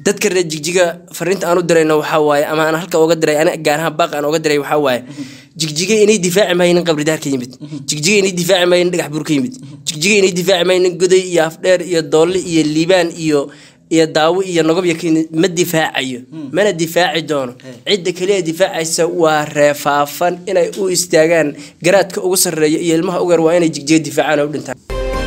dadka reer jigjiga fariinta aan u dirayno waxa waaye ama aan halka uga diray ana gaaraha baaq aan uga diray waxa waaye jigjiga inay difaaci maayeen qabri daar ka yimid jigjiga inay difaaci maayeen dhagax buur ka yimid jigjiga inay difaaci maayeen goday iyo afdheer iyo doole iyo liibaan iyo daawo iyo nogob yakiin ma difaacayo mana difaaci doono cid kaliya difaacaysa waa reefaafan inay u istaagaan garaadka ugu sareeyo iyo ilmaha ugu yar waa inay jigjiga difaacaan oo dhintaan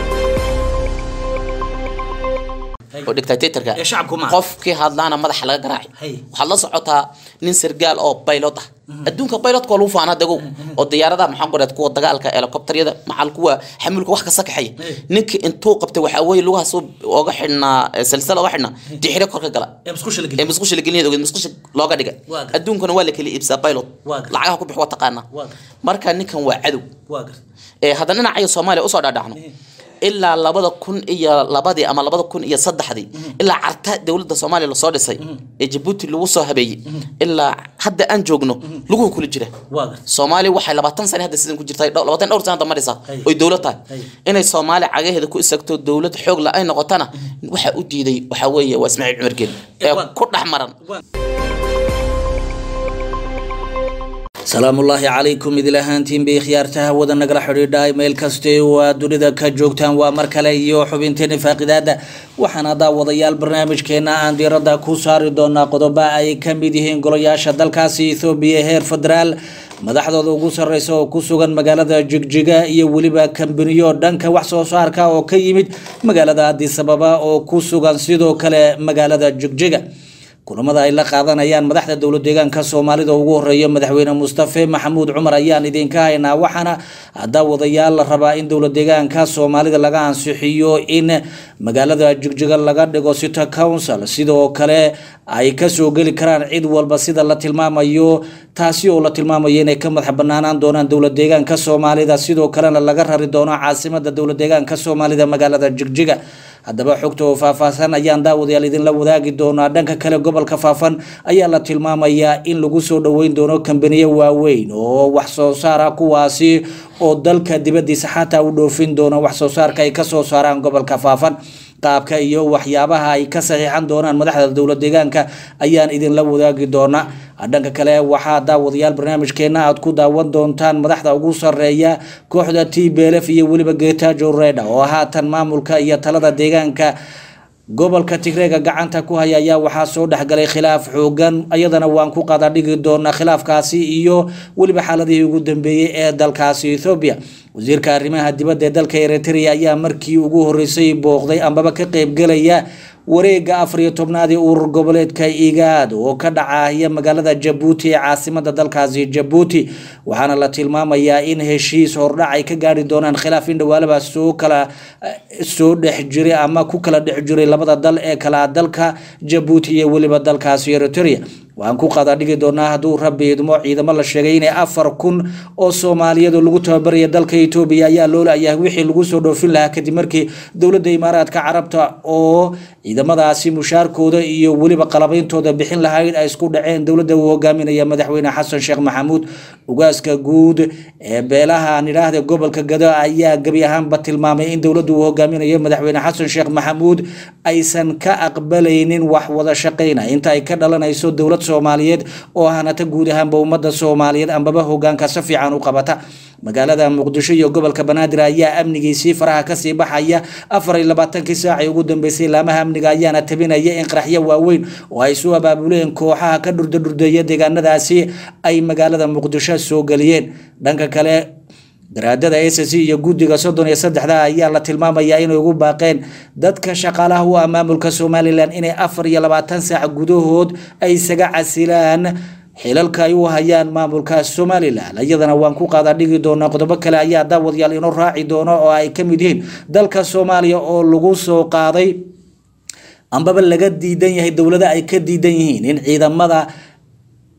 ودكتاتيرك قف كي هادلانا مدح laga garaaci waxa la socotaa nin sirgaal oo pilot ah adduunka pilot ko luufaan hadago oo diyaarada maxaan qoraad kuwa dagaalka helicopterada maxal kuwa xamilku wax ka sakaxay ninka intuu qabtay waxa way lugaha soo uga xidhnaa silsila uga xidhnaa dixire korka gala musqusha la geliyay musqusha looga dhiga adduunkana waa la kala iibsaa pilot lacagaha ku bixi taqaana marka ninkan waa cadow hadana dhinaca Soomaaliya u soo dhaadhacno إلا لبض كون إيا لبضي أما لبض كون إيا صدح دي إلا عرتاء دولة الصومالية اللي صار سي جيبوتي اللي وصل هبي إلا حد أنجوجنو لقوه كل جرة الصومالي وحي لبعتن سنة هذا السيزون كجرتاي لبعتن أول سنة دمرسها ويدولتها إن الصومالي عجاه هذا كل سكتو دولة حق لأي نقطنا وحي أودي دي وحوية واسمع عمركين كل أحمرا سلام الله عليكم إذا لهانتين بخيارتها وذا نقرأ حريدا إيميل كاستي ودوريدا كجوكتان ومركلي وحبينتين فاقدادا وحنا دا وضيال برنامج كينا عندي ردا كوساري دونا قضباء أي كمبيديهين قرياشا دالكاسي ثوبيه هير فدرال madaxdooda ugu sareyso oo ku sugan magaalada Jigjiga iyo waliba kambaniyo dhanka wax soo saarka oo ka yimid magaalada Addis Ababa oo ku sugan sidoo kale magaalada Jigjiga kulamada ay la qaadanayaan madaxda dawladda deegaanka Soomaalida ugu horeeyo madaxweyne Mustafa Maxamuud Cumar ayaan idinka haynaa waxana wadayaal la rabaa in dawladda deegaanka Soomaalida laga ansixiyo in magaalada Jigjiga laga dhigo city council sidoo kale ay ka soo gali karaan cid walba sida la tilmaamayo taasi oo la tilmaamayo inay ka madax banaanaan doonaan dawladda deegaanka Soomaalida sidoo kale laga rari doono caasimadda dawladda deegaanka Soomaalida magaalada Jigjiga haddaba xogta oo faahfaahsan ayaan daawadayaal idin la wadaagi doonaa dhanka kale gobolka Faafan ayaa la tilmaamayaa in lagu soo dhaweyn doono kambaniyo waaweyn oo wax soo saar kuwaasi oo dalka dibadiisa xataa u dhoofin doono wax soo saarka ay ka soo saaraan gobolka Faafan qaabka iyo waxyaabaha ay ka saxiixan doonaan madaxda dawladda deegaanka ayaan idin la wadaagi doonaa dhanka kale waxa daawadayaal barnaamijkeena aad ku daawan doontaan madaxda ugu sareeya kooxda TPLF iyo waliba Getachew Reda oo haatan maamulka iyo talada deegaanka gobolka Tigreega gacanta ku haya ayaa waxa soo dhaxgalay khilaaf xoogan ayadana waan ku qada dhigi doonaa khilaafkaasi iyo waliba xaaladii ugu dambeeyay ee dalkaasi Ethiopia wasiirka arrimaha dibadda ee dalka Eritrea ayaa markii ugu horeysay booqday ambaba ka qayb galaya wareega 14aad ee urur goboleedka IGAD oo ka dhacaya magaalada Djibouti ee caasimadda dalkaasi Djibouti waxaana la tilmaamayaa in heshiis hordhac ay ka gaari doonaan khilaaf in dhawaalaba soo dhex jiray ama ku kala dhex jiray labada dal ee kala dalka Djibouti iyo waliba dalkaasi Eritrea waan ku qada dhigi doonaa haduu rabbi idmo ciidamo la sheegay in 4,000 oo Soomaaliyeed lagu tababaraya dalka Itoobiya ayaa loo leeyahay wixii lagu soo dhoofin lahaa kadib markii dawladda Imaaraadka Carabta oo ciidamadaasi mushaarkooda iyo waliba qalabeyntooda bixin lahayd ay isku dhaceen dawladda uu hogaaminaya madaxweyne Xasan Sheekh Maxamuud ugaaska guud ee beelaha niraahda gobolka Gado ayaa gabi ahaanba tilmaamay in dawladdu uu hogaaminayo madaxweyne Xasan Sheekh Maxamuud aysan ka aqbalaynin wax wada shaqeyn inta ay ka dhalanayso dawlad Soomaaliyeed oo hanata guud ahaanba ummadda Soomaaliyeed ambaba hoggaanka si fiican u qabata magaalada Muqdisho iyo gobolka Banaadir ayaa amnigiisii faraha ka sii baxaya 24 saac ugu dambeysay laamaha amniga ayaana tabinaya in qaraxyo waaweyn oo ay soo abaabuleen kooxaha ka dhurdurdaya deegaanadaasi ay magaalada Muqdisho soo galiyeen dhanka kale garaadada SSC iyo guddiga 33 ayaa la tilmaamayaa inay ugu baaqeen dadka shaqaalaha u maamulka Somaliland inay 24 saac gudahood ay isaga casilaan xilalka ay u hayaan maamulka Somaliland ayadana waan ku qada dhigi doonaa qodobo kale ayaa daawadayaal inoo raaci doono oo ay kamid yihiin dalka Soomaaliya oo lagu soo qaaday ambaba laga diidan yahay dawladda ay ka diidan yihiin in ciidamada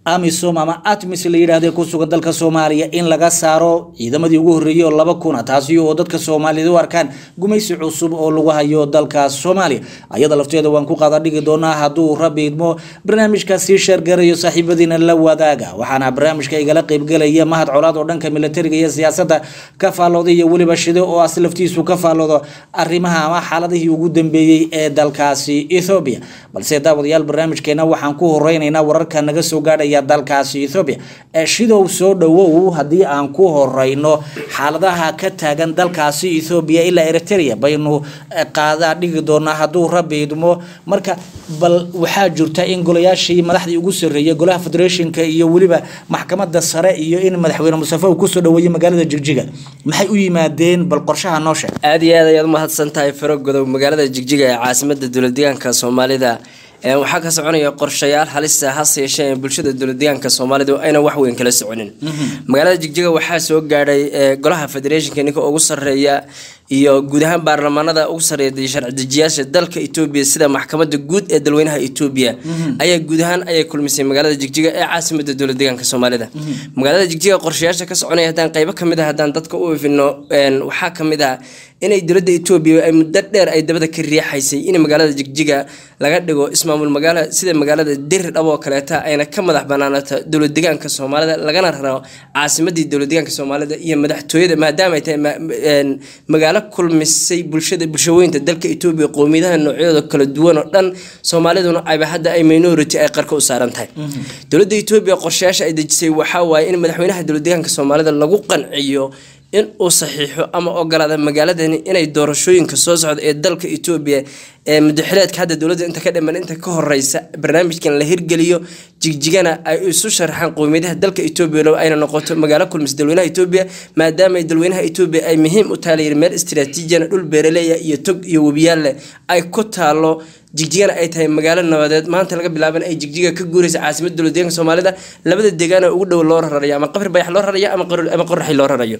amisom ama atmis la yiraahdo ku sugan dalka Soomaaliya in laga saaro ciidamadii ugu horeeyay 2000 taasi oo dadka Soomaaliyeed u arkaan gumaysi cusub oo lagu hayo dalka Soomaaliya ayada lafteeda waan ku qaada dhigi doonaa haduu Rabbi idmo barnaamijkaasi share gareeyo saaxiibadiina la wadaaga waxaana barnaamijka igala qayb galaya mahad colaad oo dhanka militariga iyo siyaasadda ka faalooday iyo waliba shido oo aslaftiisu ka faaloodo arrimaha ama xaaladihii ugu dambeeyay ee dalkaasi Ethiopia balse daawadayaal barnaamijkeena waxaan ku horeynaynaa wararka naga soo gaadhaya dalkaasi Ethiopia shidow soo dhawow hadii aan ku horeyno xaaladaha ka taagan dalkaasi Ethiopia ila Eritrea baynu qaada dhigi doonaa haduu Rabbi idmo marka bal waxaa jirta in golayaashii madaxdii ugu sareeyay golaha federationka iyo waliba maxkamadda sare iyo in madaxweyne Mustafa uu ku soo dhaweeyay magaalada Jigjiga maxay u yimaadeen bal qorshaha noo sheeg aad iyo aad ayaad mahadsantahay Faroog Godow magaalada Jigjiga ee caasimadda dowladdeegaanka Soomaalida waxaa ka soconaya qorshayaal halis ah yeeshee bulshada dowladdeegaanka Soomaalidu ayna wax weyn kala soconin magaalada Jigjiga waxaa soo gaaray golaha federationka ninka ugu sareeya iyo guud ahaan baarlamaanada ugu sareeyay sharci dejiyaasha dalka Itoobiya sida maxkamadda guud ee dalweynaha Itoobiya ayaa guud ahaan ay kulmisay magaalada Jigjiga ee caasimadda dowladdeegaanka Soomaalida magaalada Jigjiga qorshayaasha ka soconaya hadaan qaybo kamid ah hadaan dadka u ifino waxaa kamid ah inay dowladda Itoobiya ay muddo dheer ay dabada ka riixaysay in magaalada Jigjiga laga dhigo ismaamul magaalo sida magaalada Dirdhabo oo kaleeta ayna ka madax banaanaato dowladdeegaanka Soomaalida lagana raro caasimadda dowladdeegaanka Soomaalida iyo madaxtooyada maadaama ay tahay magaalo kulmisay bulshooyinka dalka Itoobiya qoomiyadaha noocyada kala duwan oo dhan Soomaaliduna ay hadda ay minority ay qarka u saaran tahay dowladda Itoobiya qorshayaasha ay dejisay waxa waaye in madaxweynaha dowladdeegaanka Soomaalida lagu qanciyo in uu saxiixo ama ogolaado magaaladani inay doorashooyinka soo socdo ee dalka Itoobiya ee madaxweynaha hadda dowladda inta ka dhamaan inta ka horeysa barnaamijkan la hirgeliyo Jigjigana ay isu sharxaan qoomiyadaha dalka Itoobiya oo ayna noqoto magaalo kulmis dalweynaha Itoobiya maadaama dalweynaha Itoobiya ay muhiim u tahay meel istiraatiiji ah dhul beeraley iyo tog iyo wabiyaal ay ku taalo Jigjigana ay tahay magaalo nabadeed maanta laga bilaabo ay Jigjiga ka guuraysa caasimadda dowladdeegaanka Soomaalida labada deegaan oo ugu dhow loo rarayo ama qabri bayax loo rarayo ama qorraxi loo rarayo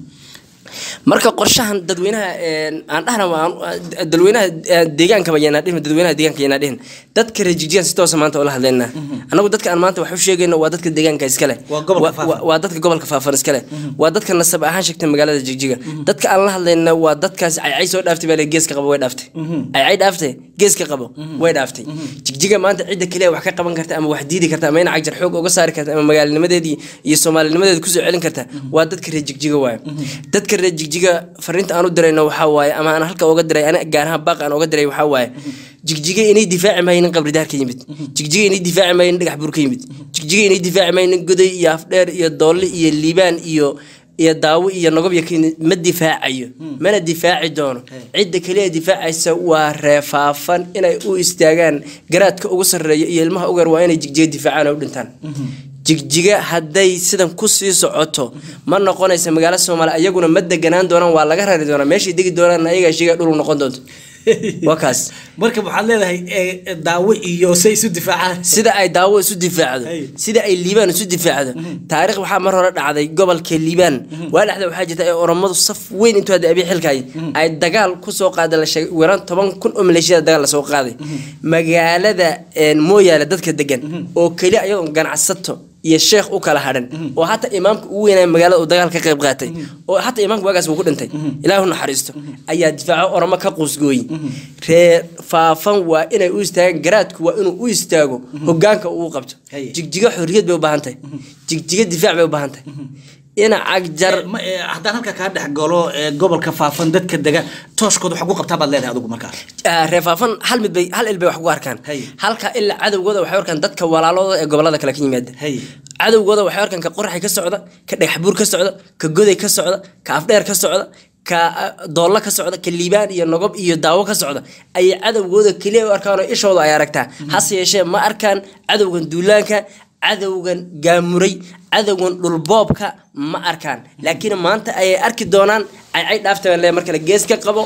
marka qorshahan dadweynaha aan dhahna dadweynaha deegaanka bayana dhim dadweynaha deegaanka yana dhim dadka Jigjiga si toos maanta oo la hadlayna anagu dadka aan maanta wax u sheegayno waa dadka deegaanka iska leh waa dadka gobolka Faafan iska leh waa dadka nasab ahaan sheegtay magaalada Jigjiga dadka aan la hadlayna waa dadkaas ay soo dhaaftay baa geeska qabo way dhaaftay ay dhaaftay geeska qabo way dhaaftay Jigjiga maanta cid kaliya wax ka qaban karta ama wax diidi karta ama in cagjar xoog uga saari karta ama magaalnimadeedii iyo Soomaalinimadeedii ku soo celin karta waa dadka Jigjiga waay dadka Jigjiga farinta aan u dirayno waxa waaye ama aan halka uga diray ana gaar ahaan baaq aan uga diray waxa waaye Jigjiga inay difaaci maayeen qabridaar ka yimid Jigjiga inay difaaci maayeen dhagax buur ka yimid Jigjiga inay difaaci maayeen goday iyo afdheer iyo doole iyo liibaan iyo daawo iyo nogob iyo ma difaacayo mana difaaci doono cid kaliya difaacaysa waa reefaafan inay u istaagaan garaadka ugu sareeyo iyo ilmaha ugar waa inay Jigjiga difaacaan oo dhintaan Jigjiga haday sidan ku sii socoto ma noqonaysa magaalo Soomaali ayaguna ma deganaan doonaan waa laga rari doonaa meeshii digi doonaan ayaga shiga dhul noqon doonto wakaas marka waxaad leedahay daawo iyo say isu difaacaan sida ay daawo isu difaacdo sida ay liibaan isu difaacdo taariikh waxa mar hore dhacday gobolka liibaan waa dhaxda waxa jirta ay oromadu saf weyn intuu hada abi xilkay ay dagaal ku soo qaaday la sheegay weeran 10,000 oo maleeshiyada dagaal la soo qaaday magaalada Mooyaale dadka degan oo kali ayagu ganacsato iyo sheekh u kala hadan oo hata imaamka uu weynaa magaalada oo dagaal ka qayb qaatay oo hata imaamka wagaas uu ku dhintay Ilaahu naxariisto ayaa difaaco Oromo ka qusgooy reer Faafan waa inay u istaagaan garaadku waa inuu u istaago hogaanka uu qabto Jigjiga xorriyad bay u baahan tahay Jigjiga difaac bay u baahan tahay ina cagjar hadaan halka ka dhax galo gobolka Faafan dadka degan tooshkooda waxa ku qabtaa baad leedahay adigu markaa reer Faafan hal ilbay wax ku arkaan halka illa cadawgooda waxay arkaan dadka walaalooda ee gobolada kala ka yimaada cadawgooda waxay arkaan ka qorraxi ka socda ka dhagax buur ka socda ka goday ka socda ka afdheer ka socda ka doolla ka socda ka liibaan iyo nogob iyo daawo ka socda ay cadawgooda kaliya u arkaan oo ishooda ay aragtaa hase yeeshee ma arkaan cadawgan duulaanka cadawgan gaamuray cadawgan dhulboobka ma arkaan laakiin maanta ay arki doonaan ay dhaaftaan le marka la gees ka qabo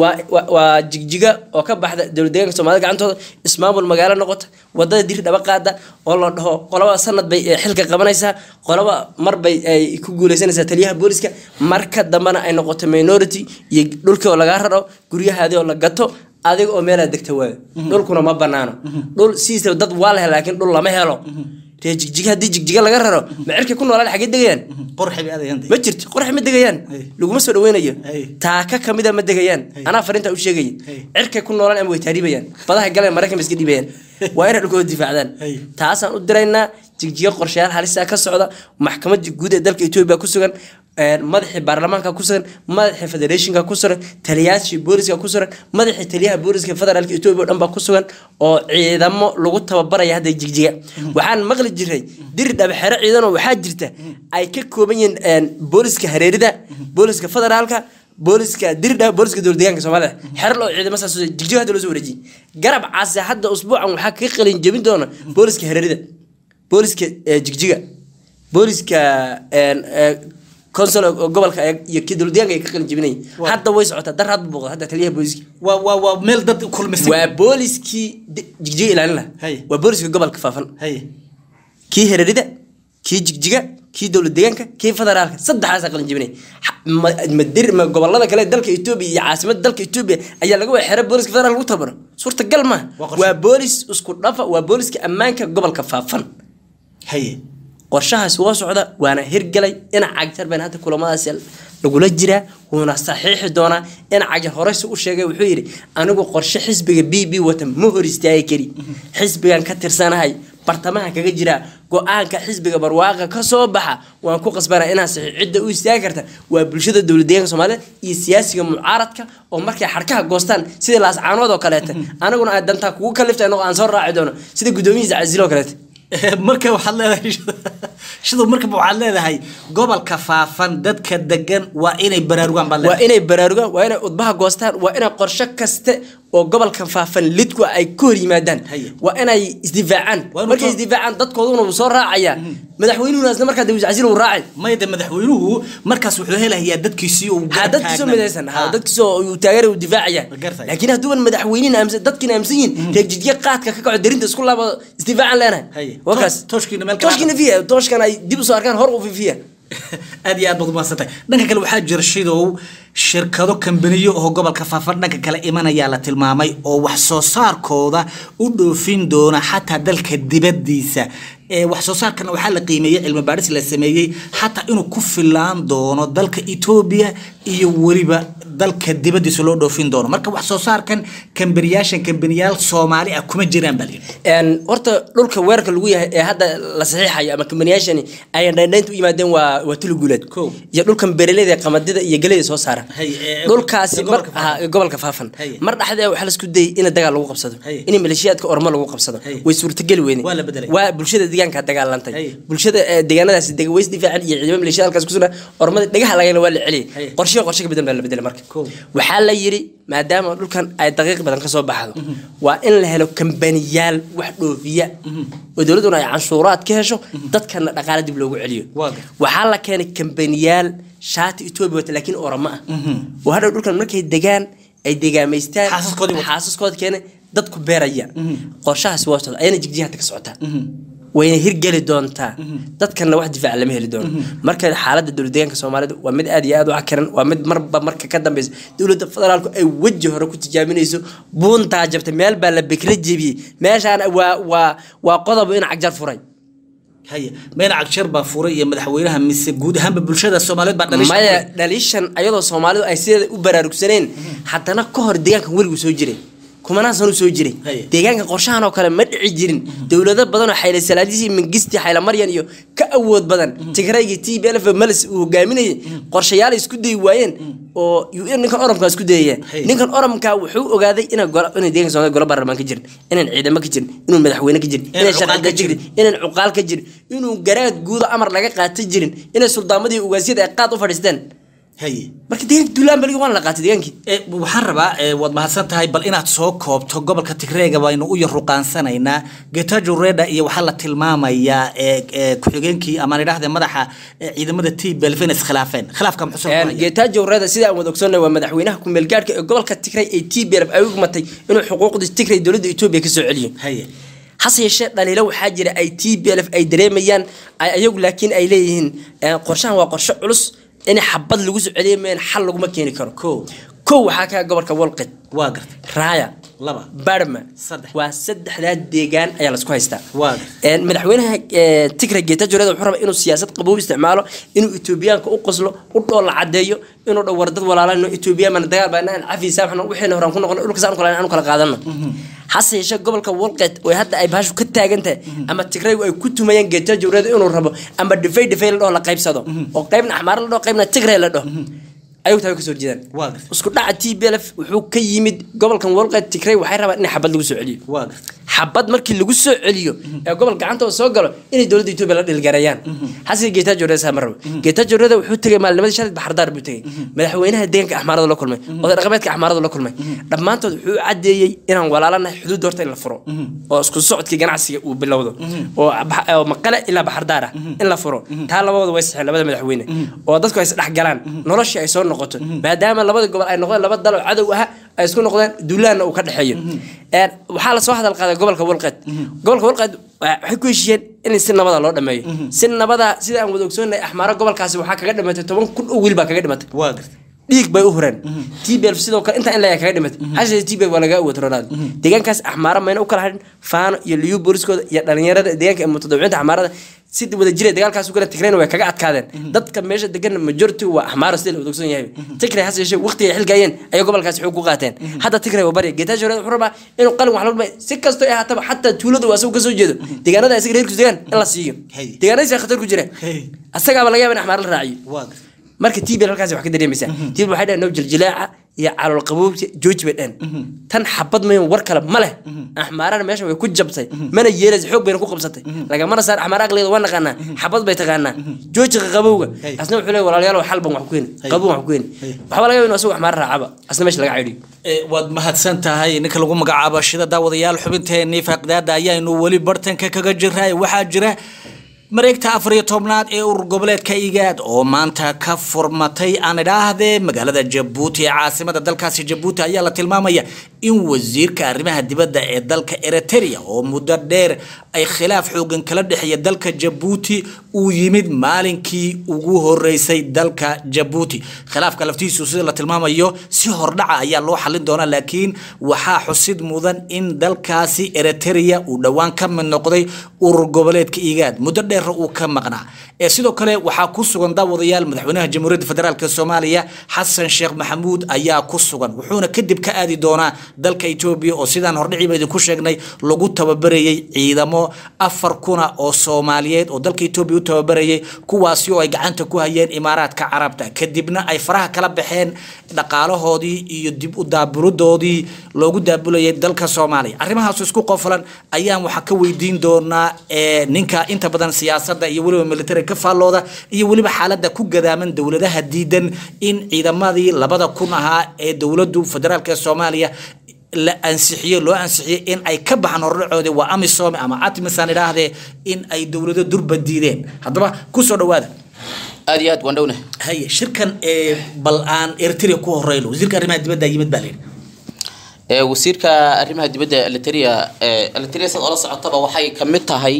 waa Jigjiga oo ka baxda dowladdeegaanka Soomaalida gacantooda ismaamul magaalo noqota wadada Dirdhabo qaada oo la dhaho qolaba sanad bay xilka qabanaysaa qolaba mar bay ay ku guuleysanaysaa taliyaha booliska marka dambana ay noqoto minority iyo dhulka oo laga raro guryahaada oo la gato adiga oo meel degta waa dhulkuna ma banaano dhul siisa dad waa la laakiin dhul lama helo ree jigjiga haddii jigjiga laga raro ma cirka ku noolaan xagee degayaan qorxi bay aadayaan ma jirto qorax ma degayaan laguma soo dhaweynayo taaka kamida ma degayaan anaa fariinta u sheegay cirka ku noolaan ama way taaribayaan badaha galeen Mareykanka iska dhibayaan waa inay dhulkooda difaacdaan taasaan u diraynaa jigjiga qorshayaal halisa ka socda maxkamadda guud ee dalka Itoobiya ku sugan madaxii baarlamaanka ku sugan madaxii federationka ku sugan taliyayaashii booliska ku sugan madaxii taliyaha booliska federaalka Itoobiya dhan baa ku sugan oo ciidamo lagu tababaraya hadda jigjiga waxaan maqli jiray dir dhab xere ciidan oo waxa jirta ay ka kooban yihiin booliska hareerida booliska federaalka booliska dirdha booliska dowladdeegaanka Soomaaliya xeer loo ciidamo saas jigjiga hadda loo soo wareejiyay garab caas hadda usbuucan waxa ka qalin jabin doona booliska hareerida booliska jigjiga booliska كونسل قبل يكيد الديانة يكقل جبني حتى ويس عطا در هاد بوق هذا تليه بوليسكي وميل ضد كل مسلم وبوليسكي جيجي إلى الله وبوليسكي قبل كفافن كي هردة كي جيجا كي دول الديانة كي فدرالك صد حاسة قلن جبني مدير ما قبل الله كلا دلك يتوبي عاصمة دلك يتوبي أي لقوا حرب بوليسكي فدرال وتبر صورة القلمة وبوليس اسكت رفع وبوليسكي أمانك قبل كفافن qorshahaas waa socda waana hirgalay in cagtar baan hada kulamadaas lagu jira wana saxiix doona in cagar horeys u sheegay wuxuu yiri anigu qorshe xisbiga BB wata ma hor istaagi kari xisbigan ka tirsanahay bartamaha kaga jira go'aanka xisbiga barwaaqa ka soo baxa waan ku qasbana inaan saxiixida u istaagi karta waa bulshada dawladdeegaanka Soomaaliya iyo siyaasiga mucaaradka oo markay xarkaha goostaan sida laas caanood oo kaleeta anaguna ay danta kugu kaliftay inuu aan soo raaci doono sida gudoomiyihiisa Cazilo kaleeta marka waxa leedahay shido marka waxa leedahay gobolka faafan dadka degan waa inay baraarugan waa inay udbaha goostaan waa inay qorshe kaste oo gobolka faafan lidku ay ku hor yimaadaan waa inay isdifaacaan markay isdifaacaan dadkooduna uu soo raacaya madaxweynuhuna marka dawlad Cazilo uu raacay mayda madaxweynuhu markaas wuxuu helayaa dadkiisii uu dadkiisoo midaysan dadkiisoo uu taageero u difaacaya laakiin hadduu madaxweynuhu amsan dadkina amsan reejiga qaadka ka kaco darinta isku laabo isdifaacan leenahay وكاس توشكينا فيها توشكنا ديب سو أركان هرقوا فيها أدي أبغى ما ستة نك كل واحد جرشيدو شركة كمبنيو هو قبل كفافر نك كلا إيمانا يالا تلمامي أو وحصار كودا ودوفين دونا حتى دلك الدبديسة وحصار كانوا حل قيمية المبارس اللي سميه حتى إنه كفلان دونا دلك إثيوبيا يوريبا دلك الدبديسة لو دوفين دونا مركب وحصار كان كمبنيال صومالي أكمل جيران بالين أن ورت لولك ويرك الوية هذا لصحيح أما كمبنياشن أي ناينتو إيمادين وتلقولد يقول كمبريلي ذا قمدة يجلي سو سارة دول كاسي قبل كفافن مرة حدا وحلس كدي إن الدجال لو قبصده إن ميليشيات كأرمال لو قبصده ويسور تجلي وين وبلشة ديان كدجال لانتي بلشة ديانا داس دج ويس دفاع يعني ميليشيات كاس كسرنا أرمال دجال لا ينوال عليه قرشة بدل مرك وحال يري ما دام دول كان أي دقيقة بدن كسب بحاله وإن له لو كمبنيال وحده فيا ودولتنا عنصرات كهشوا ضد كان دقالة دبلو عليه وحال كان كمبنيال شات إثيوبيا لكن أورما وهذا يقول كان مركي الدجان أي دجان ميستان حاسس كود كان ضد كبيريا قرشها سواسط أين جديها تكسرتها وين هرجل دونتا ضد كان واحد دفاع لما هري دون مركي حالات الدولتين كسومالد ومد أدي أدو عكرن ومد مركي كدم بس دولة فدرالكو أي وجه ركوت تجامينيسو بون تعجبت مال بلبكريت جيبي ماشي أنا وقضى بين عجل فري هي مين عكشر بفورية مدحوينها مسجود هم بالشدة الصوماليات بعد ما دليشان أيضا الصوماليات أيسير وبراركسرين حتى أنا كهر ديان كوري وسوجري كمان صاروا سوجري ديان قرشان أو كلام مدعي جرين دولة بدن حيل السلاديسي من قستي حيل مريان يو كأود بدن تكرهي تي بيلف ملس وجاميني قرشيال يسكدي وين أو يوين نكان أرم كاسكدي نكان أرم كوحو وقاعد إن قرا إن ديان صار قرا برا ما كجرين إن العيد ما كجرين إنه مدحوينه كجرين إن شغال كجرين إن العقال كجرين إنه جراد جود أمر لقى قات تجرين إن السلطان مدي وجسيد قاطو فرستان هي marka deegaanka duulaan bal waan la qaatay deegaankii waxaan rabaa wad mahadsan tahay bal inaad soo koobto gobolka Tigreega baynu u yaruqaansanaynaa Getachew Reda iyo waxa la tilmaamayaa ku-xigeenkii ama idhaahda madaxa ciidamada TPLF khilaafka muxuu Getachew Reda sida aan wada ogsoonay waa madaxweynaha ku meel gaarka ee gobolka Tigray ee TPLF ay ugu matay inuu xuquuqda Tigray dawladda Itoobiya ka soo celiyo hase yeeshee dhaliilo waxaa jira ay TPLF ay dareemayaan ayagu laakiin ay leeyihiin qorshahan waa qorshe culus إن حبض لجوز عليه من حل لقمة كيني كرو كو حكى قبل كوالقد واقر رايا لبا بارما صدح وصدح ذات ديجان أي على سكويستا واضح مدحوينها تكره جيتا جوريد وحرب إنه سياسة قبول استعماله إنه إثيوبيا كأقصله وطول عديه إنه لو وردت ولا لا إنه إثيوبيا من الدجال بأن العفي سامحنا وحنا هرام كنا نقول كسان كلنا أنا كلا قادنا حس يشق قبل كوالقت وهذا أي بهاش كتاج أنت أما تكره وكنت ما ينجيتا جوريد إنه ربه أما دفاع له قيب صدق وقيبنا أحمر له قيبنا تكره له أيوة تاوي كسر جدا واضح اسكت دع تي بلف وحو كيمد قبل كان ورقة تكري وحي ربا إن حبض لجوس عليه واضح حبض مركي لجوس عليه قبل قعنته وسوقله إني دولة يتوب للجريان حسي جيتا جوريسها مرة جيتا جوريده وحو تجي مع لما شادت بحردار بتجي مدحوينها الدين كأحمر الله كل ما وهذا رقبات كأحمر الله كل ما لما أنت وحو عدي إن ولا لنا حدود دورتين الفرو واسكت صعد كي جنعسي وباللوضة ومقلة إلا بحردارة إلا فرو تعال وضع ويسح لبدا مدحوينه وضدك كويس الأحجلان نرش يسون نقطة ما دام لبدا قبل أي نقطة لبدا ضلوا عدوها يسكون نقطة دولان وكذا حي وحالة واحد القادة قبل كولقت حكوا شيء إن سن بدا الله دمي سن بدا سيدا أن ودكسون أحمر قبل كاسي وحكا قد مت تبون كل أول بقى قد مت واضح ديك بيوهرن تيبل في سيدا أنت إلا يا قد مت عشان تيبل ولا جاء وترناد ديجان كاس أحمر ما ينوكل هن فان يليو بورسكو يدرنيرة ديجان كمتدوعين أحمر سيد وده جري دجال كاسو كله تكرين ويا كعد كذا ضد كمية دجال مجرتي وأحمر ستيل ودكسون يهبي تكري حسي شيء وقت يحل جايين أيوة قبل كاس حقوقاتين هذا تكري وبري جيتا جري حربة إنه قالوا محلول سكستو حتى تولد واسوق كسو جدو دجال هذا يسكر هيك زين الله سيجي دجال هذا يخطر كجري السجا بلا جاي من أحمر الرعي واضح marka tiibil halkaas wax ka dareemaysaa tiibil waxay dhahay nabjil jilaaca iyo calool qabow jooj badan tan xabad ma war kale ma leh ahmaarana meesha way ku jabtay mana yeelas xoog bayna ku qabsatay laga mana saar ahmaar aqliga wana qana xabad bay taqaana joojiga qabowga asna wuxuu leeyahay walaalayaal wax xalban wax ku keen qabow wax ku keen waxa laga yaabaa inuu ahmaar raacaba asna meesha laga cayriyo waad mahadsan tahay ninka lagu magacaabo shida daawadayaal xubinteena faqdaada ayaanu wali bartanka kaga jiray waxa jira mareegta 14aad ee urur goboleedka IGAD oo maanta ka furmatay aan idhaahdee magaalada Djibouti ee caasimada dalkaasi Djibouti ayaa la tilmaamaya in wasiirka arrimaha dibadda ee dalka Eritrea oo muddo dheer ay khilaaf xoogan kala dhaxeeya dalka Djibouti uu yimid maalinkii ugu horeysay dalka Djibouti khilaafka laftiisu sida la tilmaamayo si hordhaca ayaa loo xalin doonaa laakiin waxa xusid mudan in dalkaasi Eritrea uu dhawaan ka mid noqday urur goboleedka IGAD muddo dheer uu ka maqnaa sidoo kale waxa ku sugan daawadayaal madaxweynaha jamhuuriyadda federaalka Soomaaliya Xasan Sheekh Maxamuud ayaa ku sugan wuxuuna kadib ka aadi doonaa dalka Itoobiya oo sidaan hordhiciba idin ku sheegnay lagu tababarayay ciidamo 4,000 oo Soomaaliyeed oo dalka Itoobiya u tababarayay kuwaasi oo ay gacanta ku hayeen Imaaraadka Carabta kadibna ay faraha kala baxeen dhaqaalahoodii iyo dib u daaburodoodii loogu daabulayay dalka Soomaaliya arrimahaas isku qofalan ayaan waxa ka weydiin doonaa ninka inta badan siyaasadda iyo waliba military ka faalooda iyo waliba xaaladda ku gadaaman dawladaha diidan in ciidamadii 2,000 ahaa ee dawladdu federaalka Soomaaliya la ansixiyo loo ansixiyo in ay ka baxaan horrocooda waa AMISOM ama ATMISan idhaahdee in ay dawladda durba diideen haddaba ku soo dhawaada aad iyo aad wandowna hay shirkan bal aan Eritrea ku horeylo wasiirka arrimaha dibadda yimid baa leeyahay wasiirka arrimaha dibadda Eritrea sad oo la socotaba waxay kamid tahay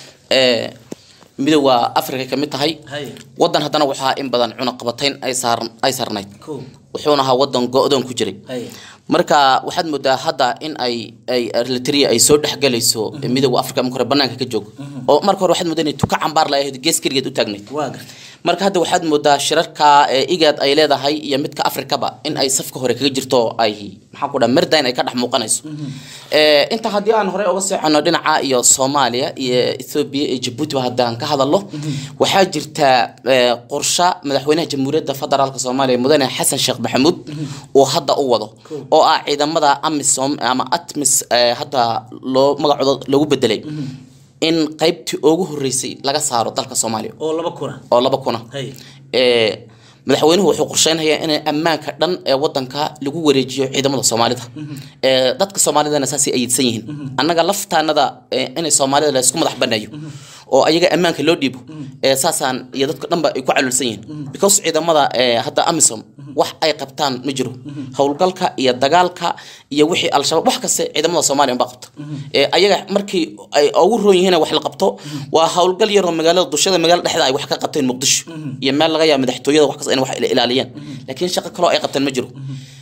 midowga Afrika kamid tahay wadan hadana waxa in badan cuna qabatayn ay saarnayd wuxuuna ahaa wadan go'doon ku jiray marka waxaad moodaa hadda in ay Eritrea ay soo dhaxgalayso midowga Afrika marka banaanka ka joog oo marka hore waxaad moodaa inay tuka cambaar lahayd geeskirigeed u taagnayd marka hadda waxaad moodaa shirarka IGAD ay leedahay iyo midka Afrikaba in ay safka hore kaga jirto ay maxaa ku dhaa mardayn ay ka dhex muuqanayso inta hadii aan hore uga socono dhinaca iyo Soomaaliya iyo Ethiopia iyo Djibouti hadaan ka hadalno waxa jirta qorshe madaxweynaha jamhuuriyadda federaalka Soomaaliya mudane Xasan Sheekh Maxamuud oo hadda u wado oo ah ciidamada AMISOM ama ATMIS hadda loo magacooda lagu bedelay in qaybtii ugu horeysay laga saaro dalka Soomaaliya oo 2,000 madaxweynuhu wuxuu qorsheynayaa in ammaanka dhan ee wadanka lagu wareejiyo ciidamada Soomaalida dadka Soomaalida asaasi ay yidsan yihiin annaga laftaanada in Soomaalida la isku madax banayo oo ayaga ammaanka loo dhiibo saasan iyo dadka dhanba ay ku calulsan yihiin because ciidamada hadda AMISOM wax ay qabtaan ma jiro hawlgalka iyo dagaalka iyo wixii al-shabaab wax kasta ciidamada Soomaaliya ba qabta ayaga markii ay ugu roon yihiin wax la qabto waa hawlgal yar oo magaalada dushada magaalada dhexda ay wax ka qabteen Muqdisho iyo meel laga yaabo madaxtooyada wax kasta in wax ilaaliyaan laakiin shaqo kale ay qabtaan ma jiro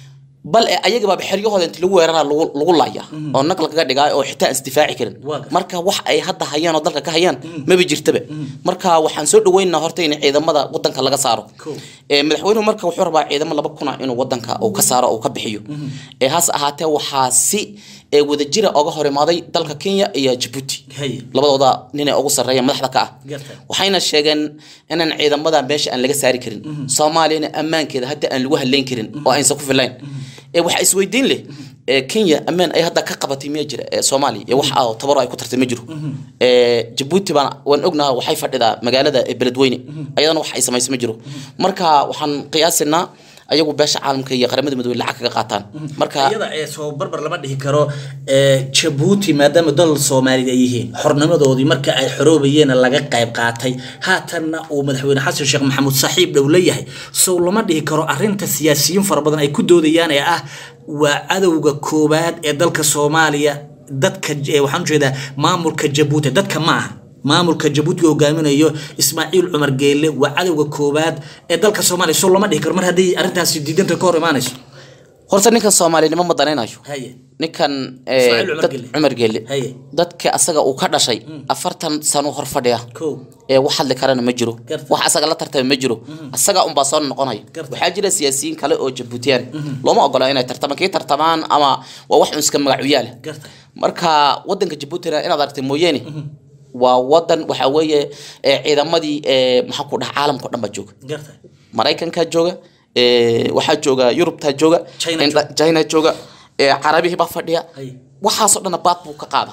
bal ayaga baa xiriyahooda inta lagu weerarana lagu laaya oo naql kaga dhigay oo xitaa isdifaaci karin marka wax ay hadda hayaan oo dalka ka hayaan ma bijirtaba marka waxaan soo dhaweynaa horta in ciidamada wadanka laga saaro madaxweynuhu marka wuxuu rabaa ciidamada 2,000 inuu wadanka uu ka saaro oo ka bixiyo haas ahaatee waxaa si wada jira uga horimaaday dalka Kenya iyo Djibouti labadooda nin ugu sareeya madaxda ka ah waxayna sheegeen in ciidamada meesha aan laga saari karin Soomaaliya ammaankeeda hadda aan lagu haleyn karin oo aysan ku filayn waxa isweydiin leh Kenya ammaan ay hadda ka qabatay ma jira Soomaaliya waxa tabar ay ku tartay ma jiro Djibouti baan waan ognahay waxay fadhidaa magaalada Beledweyne ayadana wax ay samaysay ma jiro marka waxaan qiyaasinaa ayagu beesha caalamka iyo qaramada midoobay lacag kaga qaataan marka iyada soo barbar lama dhihi karo Djibouti maadaama dal Soomaaliya ay yihiin xornimadoodii marka ay xoroobayeen laga qayb qaatay haatanna uu madaxweyne Xasan Sheekh Maxamuud saaxiib dhow leeyahay soo lama dhihi karo arinta siyaasiyiin fara badan ay ku doodayaan ee ah waa cadawga koobaad ee dalka Soomaaliya dadka waxaan jeedaa maamulka Djibouti dadka ma aha maamulka Djibouti oo hogaaminayo Ismaaciil Cumar Geelle waa cadawga koobaad ee dalka Soomaaliya soo lama dhihi karo mar haddii arintaas diidanta ka hor imaanayso horta ninka Soomaaliyeed ma danaynayo ninkan Cumar Geelle dadka asaga uu ka dhashay 40 sano hor fadhiya waxa la karana ma jiro wax asaga la tartay ma jiro asaga un baa soo noqonay waxa jira siyaasiyiin kale oo Djiboutian looma ogola inay tartamaan ama waa wax iska magacuyaal marka wadanka Djibouti inaad aragtay mooyeen waa wadan waxa weeye ciidamadii maxaa ku dhax caalamka dhanba jooga Mareykanka jooga waxa jooga Yurubta jooga China jooga Carabiga ba fadhiya waxa soo dhan baad buu ka qaada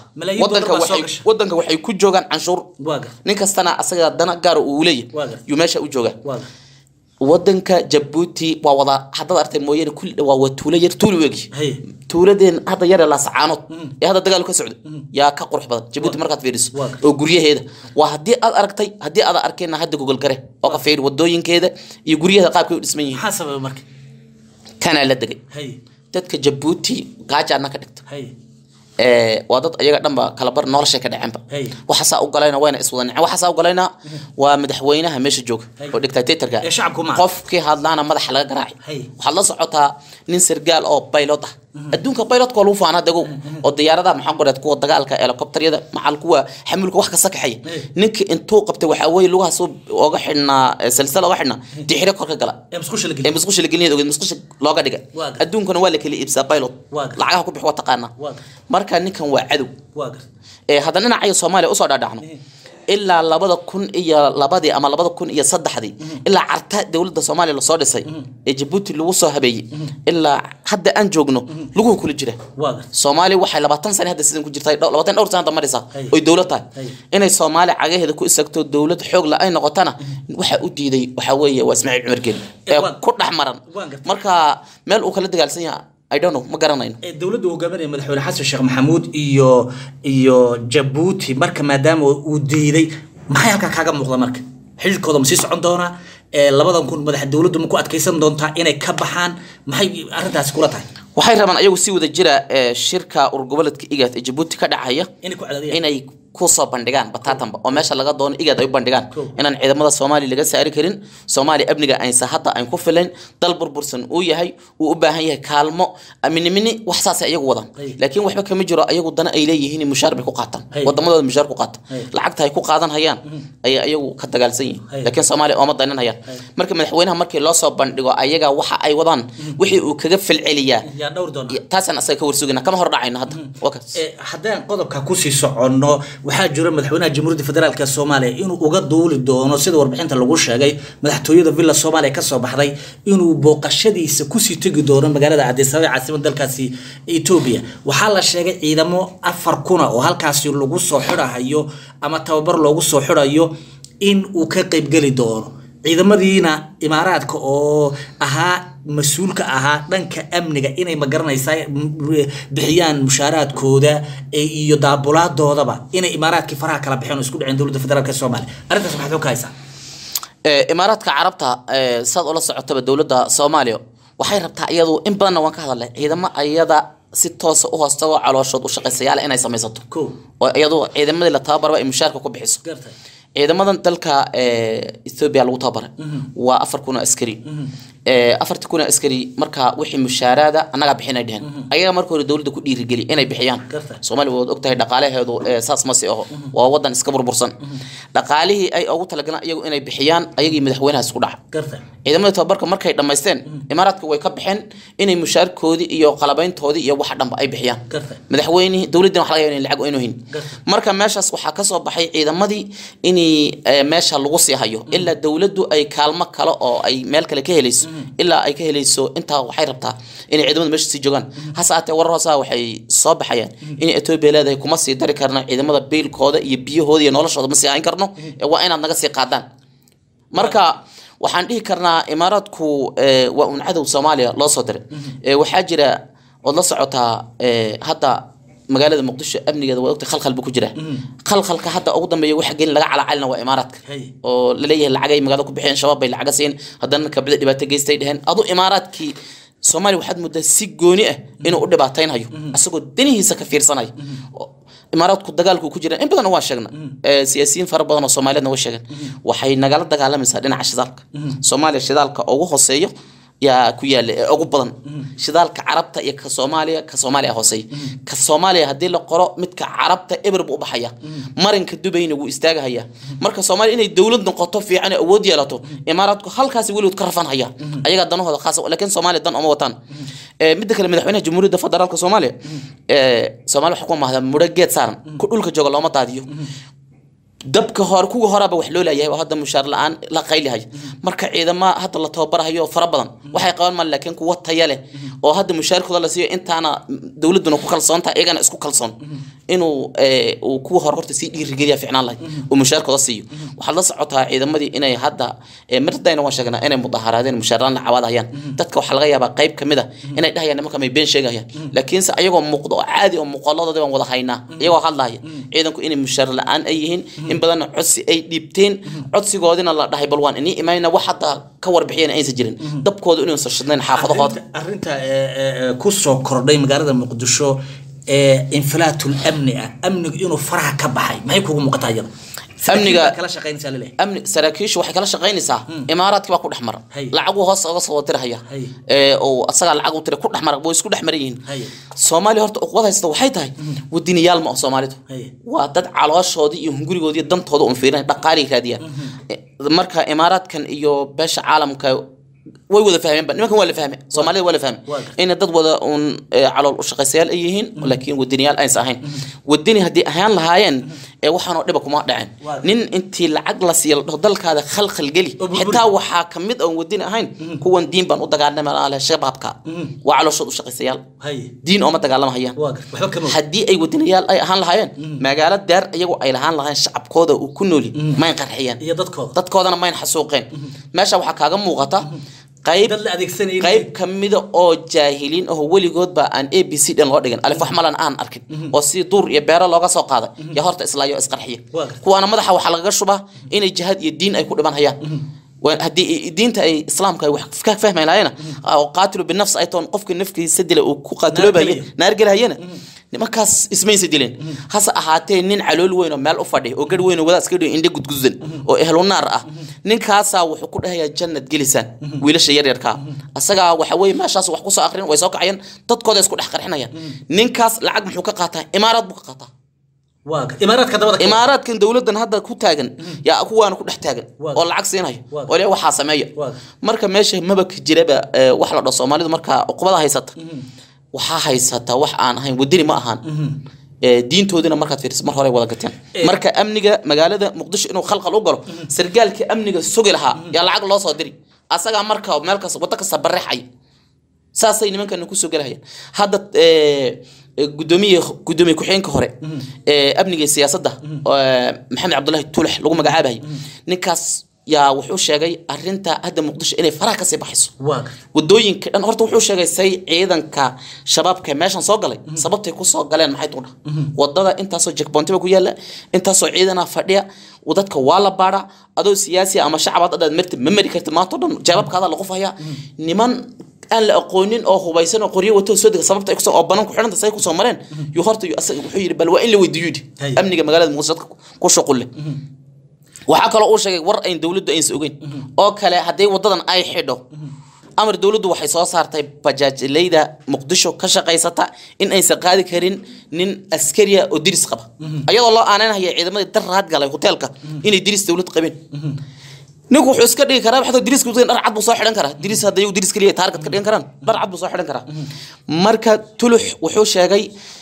wadanka waxay ku joogan canshuur nin kastana asaga dana gaar uu leeyahay yu meesha u jooga wadanka Djibouti waa wada hadda artay mooyeen kulli waa tuulo yar tuulo weegi tuuladeen hadda yar la sacaanood hadda dagaal ka socdo yaa ka qurux badan Djibouti markaad fiiriso oo guryaheeda waa hadii aad aragtay hadii aad arkayna hadda Google gare oo ka fiir wadooyinkeeda iyo guryaheeda qaabka u dhisman yihiin xasab marka kana la dagay dadka Djibouti gaajana ka dhigto waa dad ayaga dhanba kala bar nolosha ka dhacanba waxa saa u galayna wayna iswadan waxa saa u galayna waa madaxweynaha meesha jooga oo dictatorka qofkii hadlaana madax laga garaacay waxa la socotaa nin sargaal oo pilot ah adduunka pilot ko loo faana dago oo diyaaradaha maxaa qoreed kuwa dagaalka helicopteryada macal kuwa xamilka wax ka sakaxay ninka intuu qabtay waxa way lugaha soo uga xidhnaa silsila uga xidhnaa dixire kor ka gala musqusha la geliyay musqusha looga dhiga adduunkana waa la kala iibsaa pilot lacagaha ku bixi waa taqaana marka ninkan waa cadow hadda dhinaca Soomaaliya u soo dhaadhacno ilaa 2002 ama 2003 ilaa carta dawladda Soomaaliya la soo dhisay Djibouti lagu soo habeeyay ilaa hadda aan joogno lagu kula jira Soomaaliya waxay 20 sano hadda sidin ku jirtay 20 dhowr sano maraysa oo dawlad tahay inay Soomaaliya cagaheeda ku isagto dawlad xoog la ay noqotana waxa u diiday waxa weeye waa Ismaaciil Cumar Geelle ku dhaxmaran marka meel uu kala dagaalsan yahay I don't know ma garanayno dawladdu hogaaminaya madaxweyne Xasan Sheekh Maxamuud iyo Djibouti marka maadaama uu diiday maxay halka kaaga muuqda marka xilkooda ma sii socon doona labadan kun madax dawladdu ma ku adkaysan doontaa inay ka baxaan maxay arintaas kula tahay waxay rabaan ayagu si wada jira shirka urgoboleedka IGAD ee Djibouti ka dhacaya inay ku soo bandhigaan batatanba oo meesha laga doono IGAD ay bandhigaan inaan ciidamada Soomaaliya laga saari karin Soomaaliya abniga ay saxada ay ku filan dal burbursan uu yahay uu u baahan yahay kaalmo amini wax saas ayagu wadan laakiin waxba kama jiro ayagu dana ay leeyihiin mushaar bay ku qaataan wadamadooda mushaar ku qaata lacagta ay ku qaadan hayaan ay ayagu ka dagaalsan yihiin laakiin Soomaaliya oo ma danan hayaan marka madaxweynaha markii loo soo bandhigo ayaga waxa ay wadaan wixii uu kaga falceliyaa taasna asaga ka warsugina kama hor dhacayna hadda haddaan qodobka ku sii socono waxaa jira madaxweynaha Jamhuuriyadda Federaalka Soomaaliya inuu uga duuli doono sida warbixinta lagu sheegay madaxtooyada Villa Soomaaliya ka soo baxday inuu booqashadiisa ku sii tagi doono magaalada Addis Ababa caasimadda dalkaasi Ethiopia waxaa la sheegay ciidamo 4,000 oo halkaasi lagu soo xirayo ama tababar loogu soo xirayo in uu ka qayb gali doono ciidamadiina Imaaraadka oo ahaa مسؤولك أها دنك أمنك إني مقرنا يساي بحيان مشارات كودا يدابولات دوضبا إني إمارات كفرها كلا بحيان وسكول عند دولة الفدرالية الصومالية أردت سمحتوا كايسا إمارات كعربتها صاد الله صعدت بالدولة الصومالية وحي ربطها أيضا إن بدنا وانكهذا له إذا ما أيضا ستوس أو استوى على شط وشق السيال إني سميزته وأيضا إذا ما اللي تابر بقى مشاركة كبحث إذا ما دن تلك إثيوبيا لو تابر وأفر كنا أسكري afarti kuna askari marka wixii mushaarada anaga bixinay dheen ayaga marka hore dawladda ku dhiirigeli inay bixiyaan Soomaaliya waa ogtahay dhaqaalaheedu saas ma si aho waa wadan iska burbursan dhaqaalihii ay ugu talagalaan iyagu inay bixiyaan ayagii madaxweynaha isku dhax ciidamada tababarka markay dhameysteen imaaraadka way ka bixeen inay mushaarkoodii iyo qalabayntoodii iyo wax dhanba ay bixiyaan madaxweynaha dawladda waxa laga yaabaa in lacag aynu hin marka meeshaas waxa ka soo baxay ciidamadii inay meesha lagu sii hayo ilaa dawladdu ay kaalmo kale oo ay meel kale ka helayso ilaa ay ka helayso inta waxay rabtaa inay ciidamada meesha sii joogaan hasaate warar hoose waxay soo baxayaan in Ethiopia leedahay kuma sii dari karna ciidamada beelkooda iyo biyahooda iyo noloshooda ma sii hayn karno waa inaad naga sii qaadaan marka waxaan dhihi karnaa imaaraadku waa un cadow Soomaaliya loo soo diray waxa jira oo la socota hadda magaalada Muqdisho amnigeeda waa ogtay khalkhal ku jira khalkhalka hadda ugu dambeeyo waxa gelin laga calacalna waa imaaraadka oo la leeyahay lacagay magaalada ku bixeen shabaab bay lacag siin haddana ka bada dhibaato geystay dhaheen adu imaaraadkii Soomaaliya waxaad muddo si gooni ah inuu u dhibaataynayo asagoo danihiisa ka fiirsanay imaaraadku dagaalku ku jira in badan waa sheegna siyaasiyiin fara badan oo Soomaaliyeed waa sheegan waxay nagala dagaalamaysaa dhinaca shidaalka Soomaaliya shidaalka ugu hooseeyo يا كويا أقول بدن شدالك عربته يا كصوماليا هوسي كصوماليا هدي القراء متك عربته إبر بحياة مرن كدبين واستاجه هيا مركز صومالي إن الدولة نقطة في عنا أودي لاتو إماراتك خلك يقولوا تكرفان هيا أيها دنوه هذا خاص ولكن صومالي دن أموتان مدك لما دحونا جمهورية فدرالك صوماليا صومالي حكومة هذا مرجع صار كلك جوجل ما تعديه dabka hor kuwa horaba wax loo leeyahay oo hadda mushaar la'aan la qaylihay marka ciidama hadda la tababarayo fara badan waxay qaban mal laakiin kuwa tayo leh oo hadda mushaarkooda la siiyo intaana dawladuna ku kalsoonta iyagana isku kalsoon inuu uu kuwa horta si dhiirigeliya fiicnaan lahayd oo mushaarkooda siiyo waxa la socotaa ciidamadii inay hadda mirdayna waa sheegnaa inay mudaharaadeen mushaaraan la cawadayaan dadka waxa laga yaabaa qayb kamid ah inay dhahayaan nimanka may been sheegayaan laakiin se ayagoo muuqdo caadi oo muuqaalada baan wada haynaa iyagoo hadlaaya ciidanku inay mushaar la'aan ay yihiin in badan codsi ay dhiibteen codsigoodina la dhahay bal waan inii imayna wax hadda ka warbixiyeen aysan jirin dabkooda inuu soo shadnayn xaafadahooda arinta ku soo kordhay magaalada Muqdisho infilaatul amniga inuu faraha ka baxay maxay kugu muuqataa iyada amniga kala shaqeynaysa leeyahay amni saraakiishu waxay kala shaqeynaysaa imaaraadka waa ku dhaxmar lacag hoos uga soo diraya oo asaga lacag u tire ku dhaxmar boo isku dhaxmarayeen Soomaali horta uqwada haysta waxay tahay wadiniyaal ma Soomaalidu waa dad calooshoodii iyo hungurigoodii dantooda u fiirinay dhaqaali raadiya marka imaaraadkan iyo beesha caalamka way wada fahmeen nimankan waa la fahmay Soomaalida waa la fahmay in dad wada un calool u shaqaysayaal ay yihiin laakiin wadiniyaal ay sahayn wadini hadii ahaan lahaayeen waxaan oo dhiba kuma dhaceen nin intii lacag la siiyo dalkaada khalkhal gali xitaa waxa kamid oo wadini ahayn kuwan diin baan u dagaalamay shabaabka waa calooshooda u shaqaysayaal diin oo ma dagaalamahayaan hadii ay wadiniyaal ay ahaan lahaayeen magaalo daar iyagu ay lahaan lahayn shacabkooda uu ku nooli ma qarxiyaan iyo dadkoodana ma xasuuqeen meesha waxa kaaga muuqata qayb kamida oo jaahiliin oo waligood ba aan ABC dhan loo dhigan alif waxmalan aan arkin oo si duur iyo beero looga soo qaaday ya horta islaayo isqarxiye kuwaana madaxa waxa laga shubaa inay jihad iyo diin ay ku dhiban hayaan hadii diinta ay islaamka ay wax ka fahmaynaayna oo qaatilu binafs ay toon qofka nafkiisa dila uu ku qaatilo baayay naar galahayna nimankaas ismaysa dileen hasa ahaatee nin calool weyn oo meel u fadhiyo oo gad weyn oo wadaas ka dhigay indhe gudgudan oo ehlu naar ah ninkaasa wuxuu ku dhahayaa jannad gelisan wiilasha yaryarka asaga waxa weey meeshaas wax ku soo aqrin way soo kacayeen dadkooda isku dhex qarxinayaan ninkaas lacag muxuu ka qaataa imaaraad buu ka qaataa imaaraadkan dawladan hadda ku taagan yaa kuwaana ku dhex taagan oo lacag siinayo oo leeyahay waxa sameeyo marka meesha mabaka jiraba wax la dhaho Soomaalidu marka uqbada haysata waxa haysata wax aan ahayn wadini ma ahaan diintoodina marka fiiris mar hore wada gateen marka amniga magaalada Muqdisho inuu khalkhal u galo sargaalka amniga sugi lahaa yaa lacag loo soo diri asaga marka meel kasta wada ka sabarixay saasay nimankan ku soo galayeen hadda gudoomiye ku xeenka hore amniga siyaasadda Maxamed Cabdullaahi Tuulax lagu magacaabay ninkaas yaa wuxuu sheegay arinta hadda Muqdisho inay faraha ka sii baxayso wadooyinka dhan horta wuxuu sheegay say ciidanka shabaabka meeshan soo galay sababtay ku soo galeen maxay tuudha wadada inta soo checkpoint ku yaala inta soo ciidana fadhiya wadadka waa la baara adoo siyaasi ama shacab dad martib memory karti maanta dhan jawaabkaada lagu fahaya niman aan la aqoonin oo hubaysan oo qoriyo wato soo dega sababta ay ku soo obanan ku xiranta say ku soo mareen yu horta yu asaga wuxuu yiri bal waa in la weydiiyo amniga magaalada Muqdisho ku shaqo leh waxa kale oo sheegay war ay dawladdu ay ogeyn oo kale haday wadadan ay xidho amar dawladdu waxay soo saartay bajaajleyda muqdisho ka shaqaysata in aysan qaadi karin nin askariya oo diris qaba ayadoo loo aaneynaya ciidamadii daraad galay hoteelka inay diris dawlad qabeen ninku wuxuu iska dhigi karaa waxaa diriska uu dhar cad buu soo xidhan karaa diris haday uu diris kaliya taarget ka dhigan karaan dhar cad buu soo xidhan karaa marka tulux wuxuu sheegay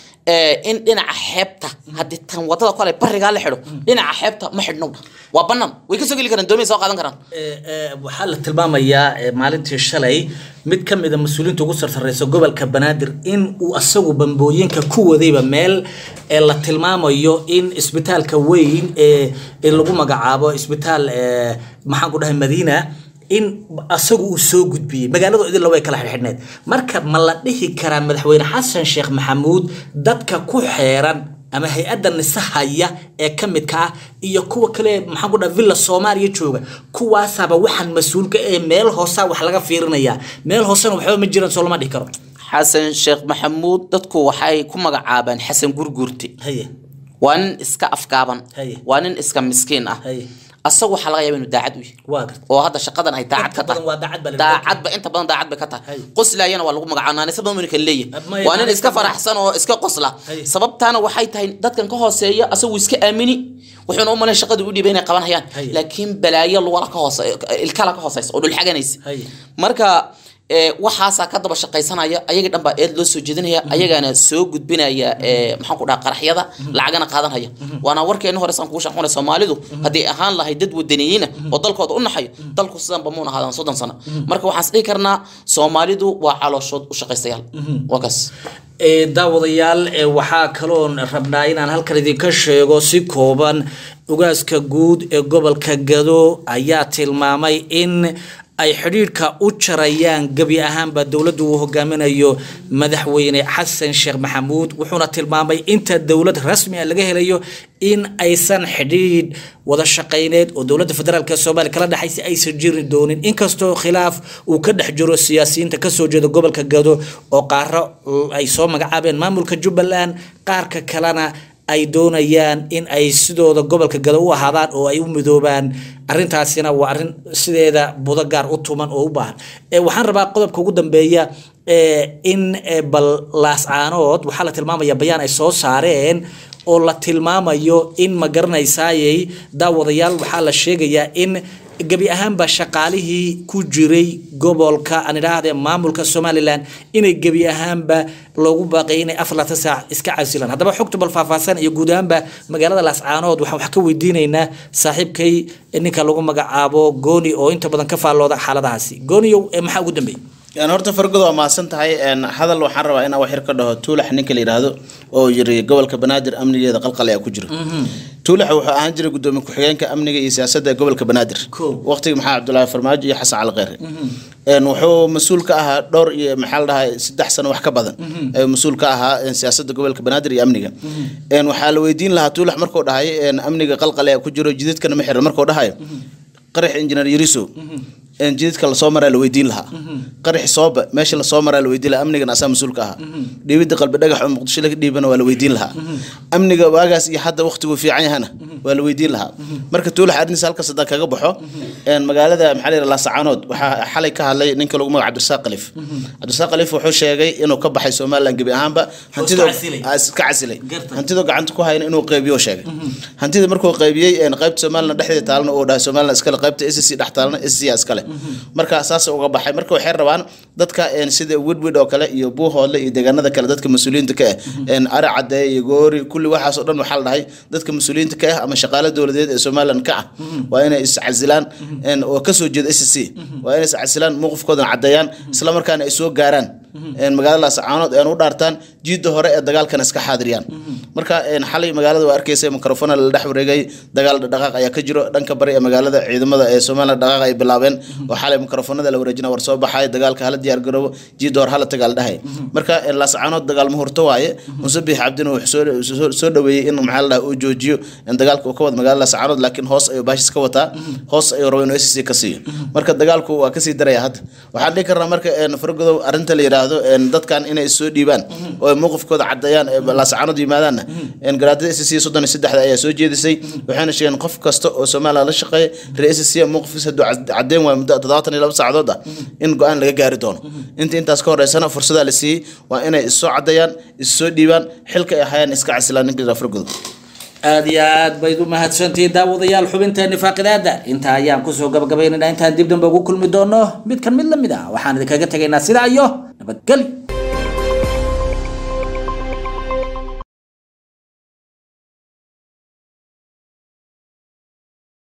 in dhinaca xeebta hadii tan wadada kale bariga la xidho dhinaca xeebta ma xidhno waa banaan way ka soo gali karaan doomay soo qaadan karaan waxaa la tilmaamayaa maalintii shalay mid ka mid ah mas'uuliyiinta ugu sarreeyay gobolka Banaadir in uu asagu bambooyinka ku wadayba meel la tilmaamayo in isbitaalka weyn ee lagu magacaabo isbitaal maxaan ku dhahay Madiina in asagu uu soo gudbiyay magaalada idin loo kala xirxidneed marka ma la dhihi karaa madaxweyne Xasan Sheekh Maxamuud dadka ku xeeran ama hay'adda nisahaya ee kamidka ah iyo kuwa kale maxaan ku dhahay villa Soomaaliya jooga kuwaasaba waxan mas'uulka ee meel hoose wax laga fiirinaya meel hoosena waxba ma jiraan soo lama dhihi karo Xasan Sheekh Maxamuud dadku waxay ku magacaabaan Xasan Gurgurti waan iska afkaaban waan iska miskiin ah asagu waxa laga yaabaa inuu daacad u yahay oo hadda shaqadan ay daacad ka tahay daacad ba inta badan daacad ba ka tahay qoslayana waa lagu magacaanaa sabab inuu kale leeyahay waa nin iska faraxsan oo iska qosla sababtaana waxay tahay dadkan ka hooseeya asagu iska aamini wuxuuna u malay shaqada u dhibay inay qaban hayaan laakiin balaayo wala ka hooseeyo ilkala ka hooseeyo oo dhul xaganaysa marka waxaasa ka daba shaqaysanaya ayaga dhanba eed loo soo jeedinaya ayagana soo gudbinaya maxaan ku dhaha qaraxyada lacagana qaadanaya waana warkeena hore san ku shaqoonay Soomaalidu hadii ahaan lahayd dad wadaniyiin oo dalkooda u naxay dalku sidan bamuuna haadan 30 sano marka waxaan isdhihi karnaa Soomaalidu waa calooshood u shaqaystayaal wakaas daawadayaal waxaa kaloon rabnaa inaan halkan idinka sheego si kooban ugaaska guud ee gobolka Gado ayaa tilmaamay in ay xiriirka u jarayaan gabi ahaanba dawladdu uu hogaaminayo madaxweyne Xasan Sheekh Maxamuud wuxuuna tilmaamay inta dawlad rasmi ah laga helayo in aysan xiriir wada shaqeyneed oo dawladda federaalka Soomaaliya kala dhaxaysi aysan jirin doonin inkastoo khilaaf uu ka dhex jiro siyaasiyiinta ka soo jeeda gobolka Gado oo qaar ay soo magacaabeen maamulka Jubbaland qaarka kalena ay doonayaan in ay sidooda gobolka Gado u ahaadaan oo ay u midoobaan arintaasina waa arin sideeda budo gaar u tuman oo u baahan waxaan rabaa qodobka ugu dambeeya in bal laascaanood waxaa la tilmaamayaa bayaan ay soo saareen oo la tilmaamayo in ma garanaysay daawadayaal waxaa la sheegayaa in gabi ahaanba shaqaalihii ku jiray gobolka aan idhaahdee maamulka Somaliland inay gabi ahaanba loogu baaqay inay 4 saac iska casilaan haddaba xogta bal faahfaahsan iyo guud ahaanba magaalada Laascaanood waxaan wax ka weydiinaynaa saaxiibkay ninka lagu magacaabo Gooni oo inta badan ka faalooda xaaladahaasi Gooniyow maxaa ugu dambeeyay يعني هرت فرقده ما سنتهاي إن هذا اللي حرّوا أنا وحير كده تولح نكل يرهدو أو يري قبل كبنادر أمنية ذا قلق عليه كجرا تولح وهنجر قدام كحيان كأمنية سياسة قبل كبنادر وقت محمد عبد الله فرماج يحس على غيره إن وحو مسؤول كأها دور محل ده 6 سنة وحكة بدن مسؤول كأها إن سياسة قبل كبنادر أمنية إن وحال ويدين لها تولح مركو ده هاي إن أمنية قلق عليه كجرا جديد كان محر مركو ده هاي قرح إنجنير يريسو إن جديد كلا صامر الويدين لها قرح صوب ماشي الصامر الويدين لها أمنية ناس مسؤول كها ديبيد قلب دقح مقدش لك ديبنا والويدين لها أمنية واجس يحد وقت وفي عين هنا والويدين لها مركز تقول حدني سالك صدق كجبحه إن مقالة ده محل اللاصعانود وحالي كهالي ننكر لقمة عبد الساقلف عبد الساقلف وحوش جاي إنه كبح يسومال لنجيب أهانبا هنتيدو كعسلي هنتيدو قعنتكو هاي إنه قيبيو شاي هنتيدو مركو قيبيي إن قيبت سومالنا دحدي تعلنا أو ده سومالنا إسكال قيبت إسسي دحتالنا إسسي إسكال marka asaas uga baxay marka waxay rabaan dadka sida Woodwood oo kale iyo Buuhoole iyo deegaanada kale dadka mas'uuliyiinta ka ah ara caday iyo goori kulli waxaas oo dhan waxa la dhahay dadka mas'uuliyiinta ka ah ama shaqaale dawladeed ee Soomaaliland ka ah waa inay iscazilaan oo ka soo jeeda SSC waa inay iscazilaan mowqifkooda cadayaan isla markaana ay soo gaaraan magaalada Laascaanood ay u dhaartaan jiida hore ee dagaalkan iska xaadiriyaan marka xalay magaalada waa arkaysa mikrofon la dhex wareegay dagaal dhaqaaq ayaa ka jiro dhanka bari ee magaalada ciidamada ee Soomaaliland dhaqaaq ay bilaabeen oo xalay mikrofonada la wareejina war soo baxay dagaalka hala diyaar garoobo jiida hore hala dagaal dhahay marka Laascaanood dagaal ma horto waaye Musabix Cabdin wuxuu soo dhaweeyay in maxal la uu joojiyo in dagaalka uu ka wad magaalada Laascaanood laakiin hoos ay baashis ka wataa hoos ay rabeen SSC ka siiyo marka dagaalku waa ka sii daraya hadda waxaan dhihi karnaa marka farqado arinta la yiraahdo dadkan inay soo dhiibaan oo mowqifkooda cadeeyaan la sacanad yimaadaan garaadada SSC 33 ayaa soo jeedisay waxaana sheegeen qof kasta oo Soomaaliya la shaqeeya SSC mowqifkiisa cadeen waa muddo 72 saacadood in go'aan laga gaari doono intaas ka horeysana fursada la siiyay waa inay soo cadeeyaan soo dhiibaan xilka ay hayaan iska casilaan ninka Afrogud aad iyo aad bayd u mahadsantihiin daawadayaal xubinteena faaqidaada inta ayaan kusoo gabagabaynaynaa intaan dib dambe ugu kulmi doono mid kan mid la mid ah waxaan idinkaga tegaynaa sidaa iyo nabadgelyo